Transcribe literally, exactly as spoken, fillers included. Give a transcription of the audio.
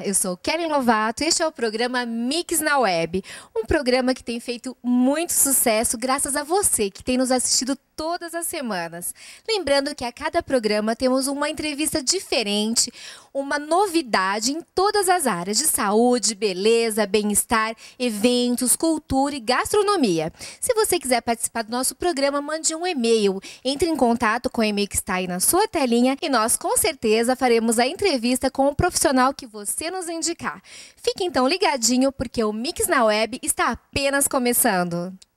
eu sou Kellen Lovato e este é o programa Mix na Web, um programa que tem feito muito sucesso graças a você que tem nos assistido todas as semanas. Lembrando que a cada programa temos uma entrevista diferente, uma novidade em todas as áreas de saúde, beleza, bem-estar, eventos, cultura e gastronomia. Se você quiser participar do nosso programa, mande um e-mail, entre em contato com o e-mail que está aí na sua telinha e nós com certeza faremos a entrevista com o profissional que você nos indicar. Fique então ligadinho porque o Mix na Web está apenas começando.